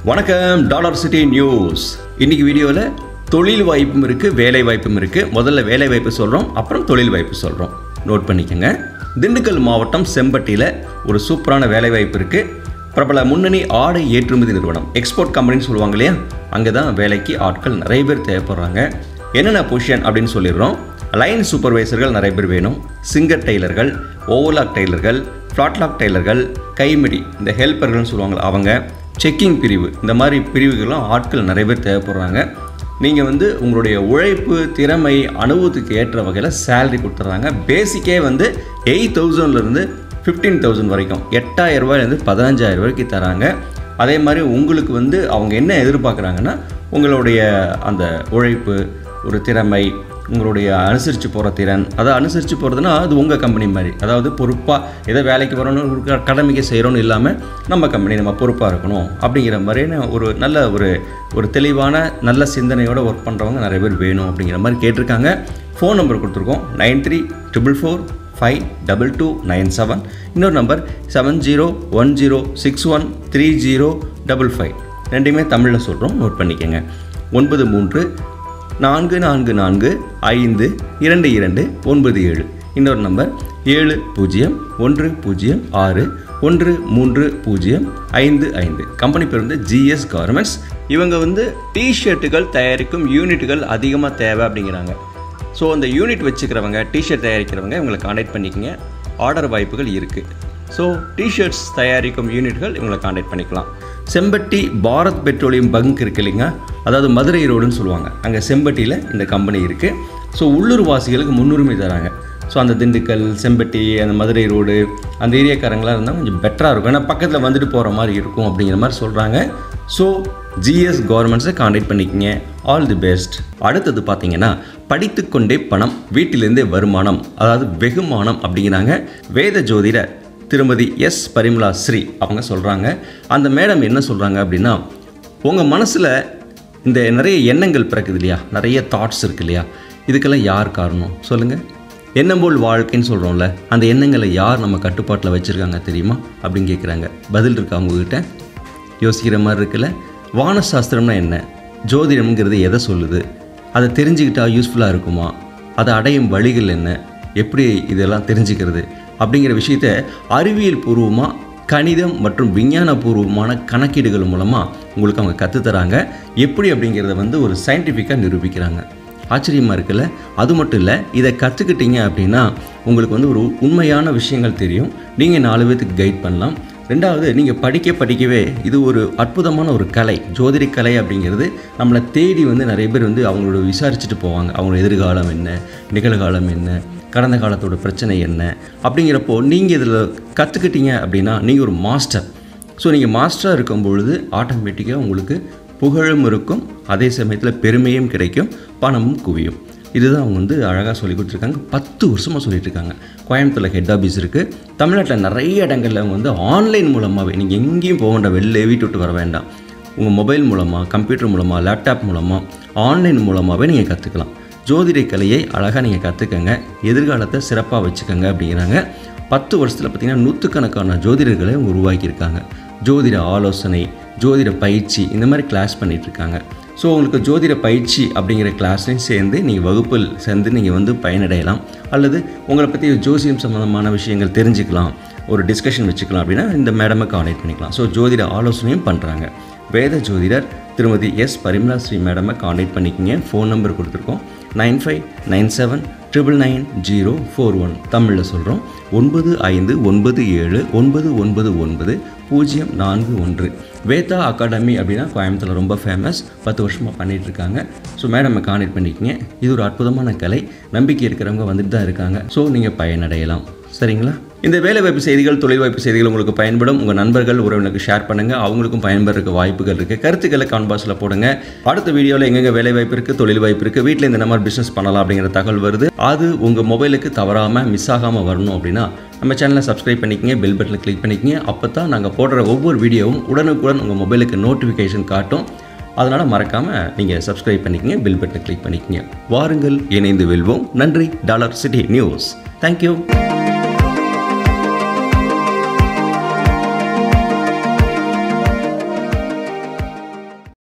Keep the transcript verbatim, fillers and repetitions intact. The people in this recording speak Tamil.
வணக்கம் டாலர் சிட்டி நியூஸ். இன்னைக்கு வீடியோவில் தொழில் வாய்ப்பும் இருக்குது, வேலை வாய்ப்பும் இருக்குது. முதல்ல வேலை வாய்ப்பு சொல்கிறோம், அப்புறம் தொழில் வாய்ப்பு சொல்கிறோம். நோட் பண்ணிக்கோங்க. திண்டுக்கல் மாவட்டம் செம்பட்டியில் ஒரு சூப்பரான வேலை வாய்ப்பு இருக்குது. பிரபல முன்னணி ஆடை ஏற்றுமதி நிறுவனம், எக்ஸ்போர்ட் கம்பெனின்னு சொல்லுவாங்க இல்லையா, அங்கே தான் வேலைக்கு ஆட்கள் நிறைய பேர் தேவைப்படுறாங்க. என்னென்ன பொசிஷன் அப்படின்னு சொல்லிடுறோம். லைன் சூப்பர்வைசர்கள் நிறைய பேர் வேணும். சிங்கர் டெய்லர்கள், ஓவர்லாக் டெய்லர்கள், ஃப்ளாட்லாக் டெய்லர்கள், கைமிடி இந்த ஹெல்ப்பர்கள்னு சொல்லுவாங்க அவங்க, செக்கிங் பிரிவு, இந்த மாதிரி பிரிவுகள்லாம் ஆட்கள் நிறைய பேர் தேவைப்படுறாங்க. நீங்கள் வந்து உங்களுடைய உழைப்பு, திறமை, அனுபவத்துக்கு ஏற்ற வகையில் சேலரி கொடுத்துட்றாங்க. பேசிக்கே வந்து எயிட் தௌசண்ட்லேருந்து ஃபிஃப்டீன் தௌசண்ட் வரைக்கும், எட்டாயிரம் ரூபாயிலேருந்து பதினஞ்சாயிரம் ரூபாய்க்கு தராங்க. அதே மாதிரி உங்களுக்கு வந்து அவங்க என்ன எதிர்பார்க்குறாங்கன்னா, உங்களுடைய அந்த உழைப்பு, ஒரு திறமை, உங்களுடைய அனுசரித்து போகிற திறன், அதை அனுசரித்து போகிறதுனா அது உங்கள் கம்பெனி மாதிரி, அதாவது பொறுப்பாக ஏதோ வேலைக்கு வரணும்னு கடமைக்கு செய்கிறோன்னு இல்லாமல் நம்ம கம்பெனி நம்ம பொறுப்பாக இருக்கணும் அப்படிங்கிற மாதிரியான ஒரு நல்ல ஒரு ஒரு தெளிவான நல்ல சிந்தனையோடு ஒர்க் பண்ணுறவங்க நிறைய பேர் வேணும் அப்படிங்கிற மாதிரி கேட்டிருக்காங்க. ஃபோன் நம்பர் கொடுத்துருக்கோம், nine three triple four five double two nine seven. இன்னொரு number seven zero one zero six one three zero double five. ரெண்டுமே தமிழில் சொல்கிறோம், நோட் பண்ணிக்கோங்க. ஒன்பது மூன்று நான்கு நான்கு நான்கு ஐந்து இரண்டு இரண்டு ஒன்பது ஏழு. இன்னொரு நம்பர் ஏழு பூஜ்ஜியம் ஒன்று பூஜ்ஜியம் ஆறு ஒன்று மூன்று பூஜ்ஜியம் ஐந்து ஐந்து. கம்பெனி பேர் வந்து ஜிஎஸ் கார்மெண்ட்ஸ். இவங்க வந்து டிஷர்ட்டுகள் தயாரிக்கும் யூனிட்டுகள் அதிகமாக தேவை அப்படிங்கிறாங்க. ஸோ அந்த யூனிட் வச்சுக்கிறவங்க, டிஷர்ட் தயாரிக்கிறவங்க இவங்களை கான்டாக்ட் பண்ணிக்கோங்க. ஆர்டர் வாய்ப்புகள் இருக்குது. ஸோ டிஷர்ட்ஸ் தயாரிக்கும் யூனிட்கள் இவங்களை கான்டாக்ட் பண்ணிக்கலாம். செம்பட்டி பாரத் பெட்ரோலியம் பங்க் இருக்குது இல்லைங்க, அதாவது மதுரை ரோடுன்னு சொல்லுவாங்க, அங்கே செம்பட்டியில் இந்த கம்பெனி இருக்குது. ஸோ உள்ளூர் வாசிகளுக்கு முன்னுரிமை தராங்க. ஸோ அந்த திண்டுக்கல், செம்பட்டி, அந்த மதுரை ரோடு அந்த ஏரியாக்காரங்களாக இருந்தால் கொஞ்சம் பெட்டராக இருக்கும், ஏன்னா பக்கத்தில் வந்துட்டு போகிற மாதிரி இருக்கும் அப்படிங்கிற மாதிரி சொல்கிறாங்க. ஸோ ஜிஎஸ் கவர்மெண்ட்ஸை கான்டாக்ட் பண்ணிக்கங்க. All the best. அடுத்தது பார்த்தீங்கன்னா, படித்துக்கொண்டே பணம், வீட்டிலேருந்தே வருமானம், அதாவது வெகுமானம் அப்படிங்கிறாங்க. வேத ஜோதிடர் திருமதி எஸ் பரிமலா ஸ்ரீ அவங்க சொல்கிறாங்க. அந்த மேடம் என்ன சொல்கிறாங்க அப்படின்னா, உங்கள் மனசில் இந்த நிறைய எண்ணங்கள் பிறக்குது இல்லையா, நிறைய தாட்ஸ் இருக்குது இல்லையா, இதுக்கெல்லாம் யார் காரணம் சொல்லுங்கள். எண்ணம் போல் வாழ்க்கைன்னு சொல்கிறோம்ல, அந்த எண்ணங்களை யார் நம்ம கட்டுப்பாட்டில் வச்சுருக்காங்க தெரியுமா அப்படின்னு கேட்குறாங்க. பதில் இருக்கா அவங்கக்கிட்ட? யோசிக்கிற மாதிரி இருக்குல்ல. வானசாஸ்திரம்னா என்ன, ஜோதிடம்ங்கிறது எதை சொல்லுது, அதை தெரிஞ்சுக்கிட்டால் யூஸ்ஃபுல்லாக இருக்குமா, அதை அடையும் வழிகள் என்ன, எப்படி இதெல்லாம் தெரிஞ்சுக்கிறது அப்படிங்கிற விஷயத்தை அறிவியல் பூர்வமாக, கணிதம் மற்றும் விஞ்ஞான பூர்வமான கணக்கீடுகள் மூலமாக உங்களுக்கு அவங்க கற்றுத்தராங்க. எப்படி அப்படிங்கிறத வந்து ஒரு சயின்டிஃபிக்காக நிரூபிக்கிறாங்க. ஆச்சரியமாக இருக்குல்ல. அது மட்டும் இல்லை, இதை கற்றுக்கிட்டீங்க அப்படின்னா உங்களுக்கு வந்து ஒரு உண்மையான விஷயங்கள் தெரியும். நீங்கள் நாலு பேர்த்துக்கு கைட் பண்ணலாம். ரெண்டாவது, நீங்கள் படிக்க படிக்கவே இது ஒரு அற்புதமான ஒரு கலை, ஜோதிட கலை அப்படிங்கிறது நம்மளை தேடி வந்து நிறைய பேர் வந்து அவங்களோட விசாரிச்சுட்டு போவாங்க. அவங்களோட எதிர்காலம் என்ன, நிகழ்காலம் என்ன, கடந்த காலத்தோட பிரச்சனை என்ன அப்படிங்கிறப்போ நீங்கள் இதில் கற்றுக்கிட்டீங்க அப்படின்னா நீங்கள் ஒரு மாஸ்டர். ஸோ நீங்கள் மாஸ்டராக இருக்கும் பொழுது ஆட்டோமேட்டிக்காக உங்களுக்கு புகழும் இருக்கும், அதே சமயத்தில் பெருமையும் கிடைக்கும், பணமும் குவியும். இதுதான் அவங்க வந்து அழகாக சொல்லி கொடுத்துருக்காங்க. பத்து வருஷமாக சொல்லிட்டு இருக்காங்க. கோயம்புத்தூரில் ஹெட் ஆஃபீஸ் இருக்குது. தமிழ்நாட்டில் நிறைய இடங்களில் அவங்க வந்து ஆன்லைன் மூலமாகவே, நீங்கள் எங்கேயும் போக வேண்டாம், வெளில வீட்டு விட்டு வர வேண்டாம், உங்கள் மொபைல் மூலமாக, கம்ப்யூட்டர் மூலமாக, லேப்டாப் மூலமாக, ஆன்லைன் மூலமாகவே நீங்கள் கற்றுக்கலாம். ஜோதிட கலையை அழகாக நீங்கள் கற்றுக்கங்க, எதிர்காலத்தை சிறப்பாக வச்சுக்கோங்க அப்படிங்கிறாங்க. பத்து வருஷத்தில் பார்த்திங்கன்னா நூற்றுக்கணக்கான ஜோதிடர்களை உருவாக்கியிருக்காங்க. ஜோதிட ஆலோசனை, ஜோதிட பயிற்சி, இந்த மாதிரி கிளாஸ் பண்ணிகிட்ருக்காங்க. ஸோ உங்களுக்கு ஜோதிட பயிற்சி அப்படிங்கிற கிளாஸ்லையும் சேர்ந்து நீங்கள் வகுப்பில் சேர்ந்து நீங்கள் வந்து பயனடையலாம். அல்லது உங்களை பற்றி ஜோசியம் சம்மந்தமான விஷயங்கள் தெரிஞ்சுக்கலாம், ஒரு டிஸ்கஷன் வச்சுக்கலாம் அப்படின்னா இந்த மேடமை கான்டாக்ட் பண்ணிக்கலாம். ஸோ ஜோதிட ஆலோசனையும் பண்ணுறாங்க. வேத ஜோதிடர் திருமதி எஸ் பரிமலா ஸ்ரீ மேடமை கான்டாக்ட் பண்ணிக்கிங்க. ஃபோன் நம்பர் கொடுத்துருக்கோம், nine five nine seven triple nine zero four one. தமிழில் சொல்கிறோம், ஒன்பது ஐந்து ஒன்பது ஏழு ஒன்பது ஒன்பது ஒன்பது பூஜ்ஜியம் நான்கு ஒன்று. வேதா அகாடமி அப்படின்னா கோயம்புத்தூரில் ரொம்ப ஃபேமஸ், பத்து வருஷமாக பண்ணிகிட்ருக்காங்க. ஸோ மேடம் கான்டாக்ட் பண்ணிக்கங்க. இது ஒரு அற்புதமான கலை, நம்பிக்கை இருக்கிறவங்க வந்துட்டு தான் இருக்காங்க. ஸோ நீங்கள் பயனடையலாம். சரிங்களா? இந்த வேலைவாய்ப்பு செய்திகள், தொழில் வாய்ப்பு செய்திகள் உங்களுக்கு பயன்படும். உங்கள் நண்பர்கள், உறவினருக்கு ஷேர் பண்ணுங்கள், அவங்களுக்கும் பயன்பெறக்கு வாய்ப்புகள் இருக்குது. கருத்துக்களை கமெண்ட் பாக்ஸில் போடுங்க. அடுத்த வீடியோவில் எங்கெங்கே வேலை வாய்ப்பு இருக்குது, தொழில் வாய்ப்பு இருக்குது, வீட்டில் இந்த மாதிரி பிஸ்னஸ் பண்ணலாம் அப்படிங்கிற தகவல் வருது. அது உங்கள் மொபைலுக்கு தவறாமல் மிஸ் ஆகாமல் வரணும் அப்படின்னா நம்ம சேனலை சப்ஸ்கிரைப் பண்ணிக்கங்க, பெல் பட்டனை கிளிக் பண்ணிக்கங்க. அப்போ தான் நாங்கள் போடுற ஒவ்வொரு வீடியோவும் உடனுக்குடன் உங்கள் மொபைலுக்கு நோட்டிஃபிகேஷன் காட்டும். அதனால் மறக்காமல் நீங்கள் சப்ஸ்கிரைப் பண்ணிக்கங்க, பெல் பட்டனை கிளிக் பண்ணிக்கங்க. வாருங்கள், இணைந்து வெல்வோம். நன்றி. Dollar city news. தேங்க்யூ.